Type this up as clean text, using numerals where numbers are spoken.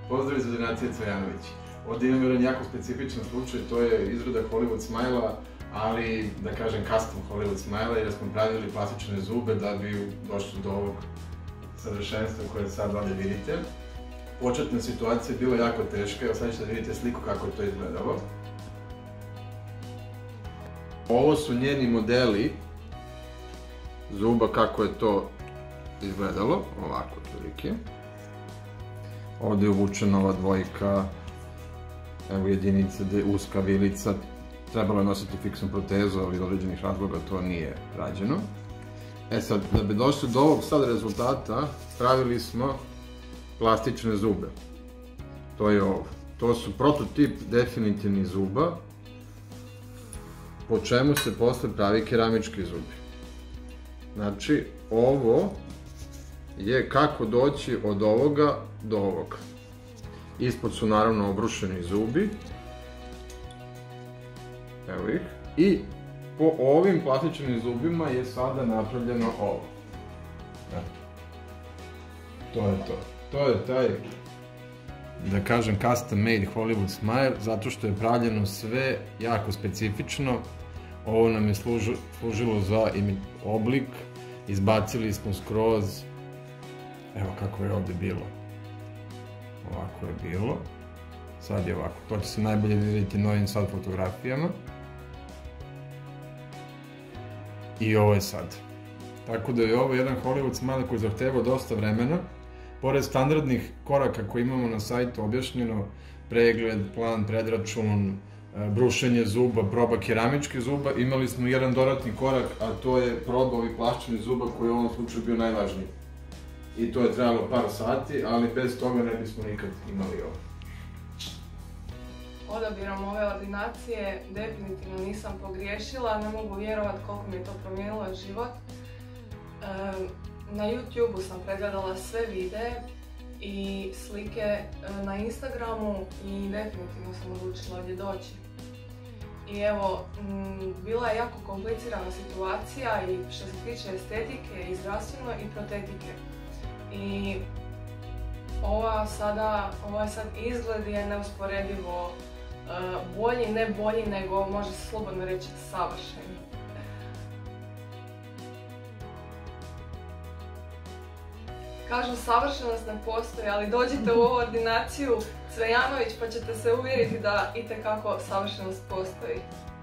Pozdrav iz ordinacije Cvejanović. Ovdje imam jedan jako specifičan slučaj, to je izrada Hollywood Smile-a, ali da kažem custom Hollywood Smile-a, jer smo pravili plastične zube da bi došli do ovog savršenstva koje sad ovdje vidite. Početna situacija je bila jako teška, evo sad ćete da vidite sliku kako je to izgledalo. Ovo su njeni modeli zuba kako je to izgledalo, ovako otprilike. Ovdje je uvučena ova dvojka, evo jedinica gdje je uska vilica, trebalo je nositi fiksnu protezu, ali iz određenih razloga to nije rađeno. E sad, da bi došli do ovog sad rezultata, pravili smo plastične zube. To je ovo. To su prototip definitivnih zuba, po čemu se posle pravi keramički zubi. Znači, ovo je kako doći od ovoga do ovoga. Ispod su naravno obrušeni zubi. Evo ih. I po ovim plastičnim zubima je sada napravljeno ovo. To je to. To je taj, da kažem, custom made Hollywood Smile, zato što je pravljeno sve jako specifično. Ovo nam je služilo za oblik, izbacili smo skroz, evo kako je ovdje bilo. Ovako je bilo, sad je ovako, to će se najbolje vidjeti na ovim sad fotografijama. I ovo je sad. Tako da je ovo jedan Hollywood Smile koji zahteva dosta vremena. Pored standardnih koraka koje imamo na sajtu objašnjeno, pregled, plan, predračun, brušenje zuba, proba keramičkih zuba, imali smo jedan dodatni korak, a to je proba ovih plastičnih zuba koji je u ovom slučaju bio najvažniji. I to je trebalo par sati, ali bez toga ne bismo nikad imali ovo. Odabirom ove ordinacije definitivno nisam pogriješila, ne mogu vjerovati koliko mi je to promijenilo život. Na YouTube-u sam pregledala sve videe i slike na Instagramu i definitivno sam odlučila ovdje doći. I evo, bila je jako komplicirana situacija i što se tiče estetike i zdravstveno i protetike. I ovaj sad izgled je neusporedivo bolji, ne bolji, nego može se slobodno reći savršen. Kažu savršenost ne postoji, ali dođite u ovu ordinaciju Cvejanović pa ćete se uvjeriti da itekako savršenost postoji.